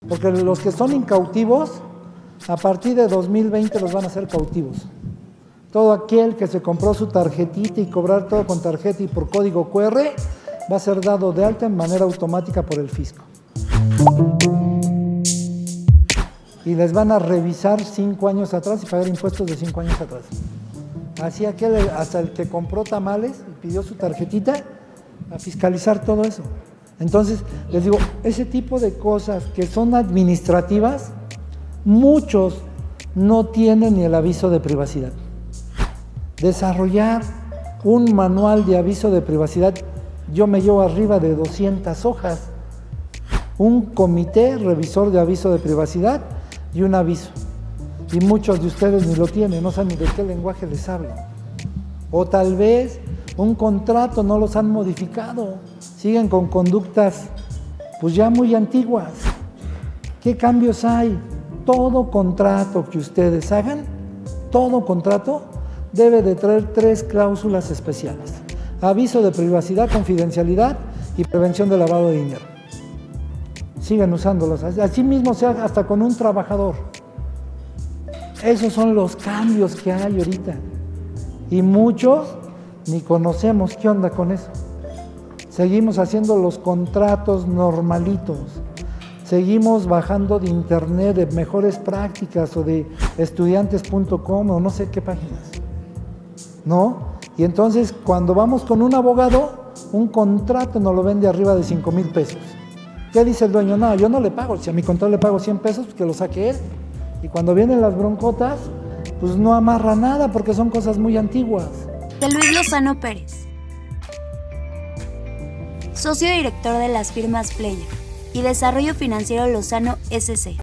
Porque los que son incautivos, a partir de 2020 los van a hacer cautivos. Todo aquel que se compró su tarjetita y cobrar todo con tarjeta y por código QR va a ser dado de alta en manera automática por el fisco. Y les van a revisar 5 años atrás y pagar impuestos de 5 años atrás. Así hasta el que compró tamales y pidió su tarjetita, a fiscalizar todo eso. Entonces, les digo, ese tipo de cosas que son administrativas, muchos no tienen ni el aviso de privacidad. Desarrollar un manual de aviso de privacidad, yo me llevo arriba de 200 hojas. Un comité revisor de aviso de privacidad y un aviso. Y muchos de ustedes ni lo tienen, no saben ni de qué lenguaje les hablo. O tal vez un contrato no los han modificado, siguen con conductas pues ya muy antiguas. ¿Qué cambios hay? Todo contrato que ustedes hagan, todo contrato debe de traer 3 cláusulas especiales: aviso de privacidad, confidencialidad y prevención de lavado de dinero. Sigan usándolos, así mismo sea hasta con un trabajador. Esos son los cambios que hay ahorita. Y muchos ni conocemos qué onda con eso. Seguimos haciendo los contratos normalitos. Seguimos bajando de internet, de mejores prácticas o de estudiantes.com o no sé qué páginas. ¿No? Y entonces cuando vamos con un abogado, un contrato nos lo vende arriba de 5,000 pesos. ¿Qué dice el dueño? No, yo no le pago. Si a mi contador le pago 100 pesos, pues que lo saque él. Y cuando vienen las broncotas, pues no amarra nada porque son cosas muy antiguas. De Luis Lozano Pérez, socio director de las firmas Player y Desarrollo Financiero Lozano SC.